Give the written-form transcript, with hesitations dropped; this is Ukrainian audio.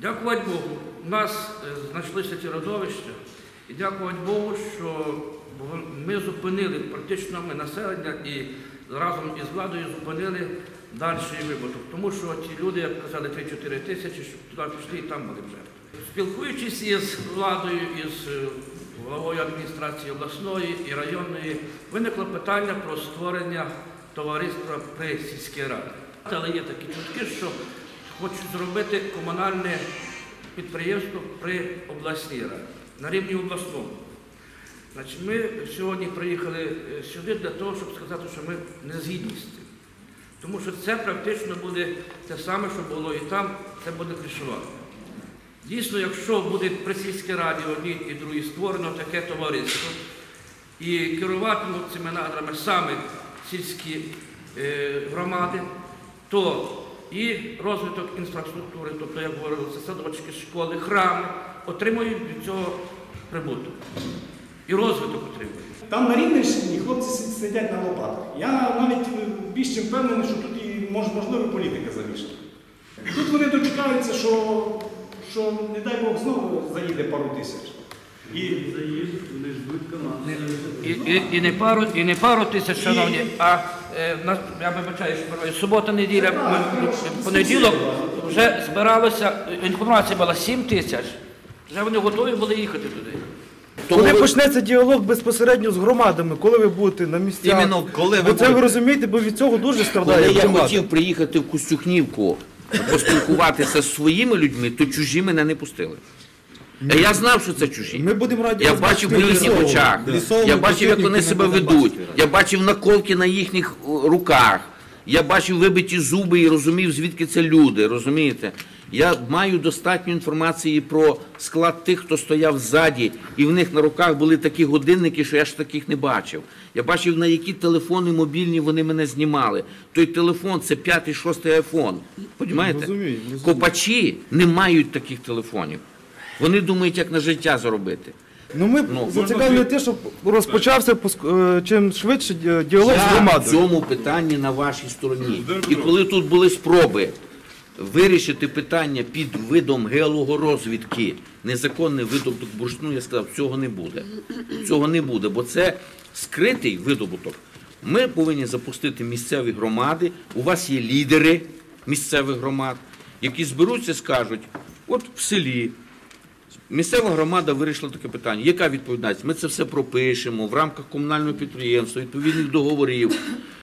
Дякувати Богу, у нас знайшлися ці родовища, і дякувати Богу, що ми зупинили, практично ми населення і разом із владою зупинили дальший вибуток. Тому що ті люди, як казали, 3-4 тисячі, щоб туди пішли і там були вже. Спілкуючись із владою, із головою адміністрації обласної і районної, виникло питання про створення товариства при сільській раді. Але є такі чутки, що хочуть зробити комунальне підприємство при обласній раді, на рівні обласному. Значить, ми сьогодні приїхали сюди для того, щоб сказати, що ми не згідні з цим. Тому що це практично буде те саме, що було і там, це буде кришування. Дійсно, якщо буде при сільській раді одній і другій створено таке товариство і керуватимуть цими надрами саме сільські громади, то і розвиток інфраструктури, тобто, як говорилося, садочки, школи, храми, отримують від цього прибуток. І розвиток отримують. Там на Рівненщині хлопці сидять на лопатах. Я навіть більш чим впевнений, що тут і можливо політика замішана. Тут вони дочекаються, що не дай Бог, знову заїде пару тисяч. І заїдуть, вони ждуть команду. І не пару тисяч, шановні, а я вибачаю, що субота, неділя, понеділок вже збиралося, інформація була 7 тисяч, вже вони готові були їхати туди. Коли почнеться діалог безпосередньо з громадами, коли ви будете на місцях? Іменно, коли ви це ви розумієте, бо від цього дуже страдає Коли я громада. хотів приїхати в Костюхнівку, поспілкуватися з своїми людьми, то чужі мене не пустили. Я знав, що це чужі. Ми будемо раді Я вас бачив по бачити їхніх очах, я бачив, як вони себе ведуть, я бачив наколки на їхніх руках, я бачив вибиті зуби і розумів, звідки це люди, розумієте? Я маю достатньо інформації про склад тих, хто стояв ззаді, і в них на руках були такі годинники, що я ж таких не бачив. Я бачив, на які телефони мобільні вони мене знімали. Той телефон – це 5-6 айфон. Розумієте? Копачі не мають таких телефонів. Вони думають, як на життя заробити. Ми зацікавлені те, щоб розпочався чим швидше діалог з громадою. Я в цьому питанні на вашій стороні. І коли тут були спроби вирішити питання під видом геологорозвідки, незаконний видобуток бурштину, я сказав, цього не буде. Цього не буде, бо це скритий видобуток. Ми повинні запустити місцеві громади, у вас є лідери місцевих громад, які зберуться і скажуть, от в селі місцева громада вирішила таке питання. Яка відповідальність? Ми це все пропишемо в рамках комунального підприємства, відповідних договорів.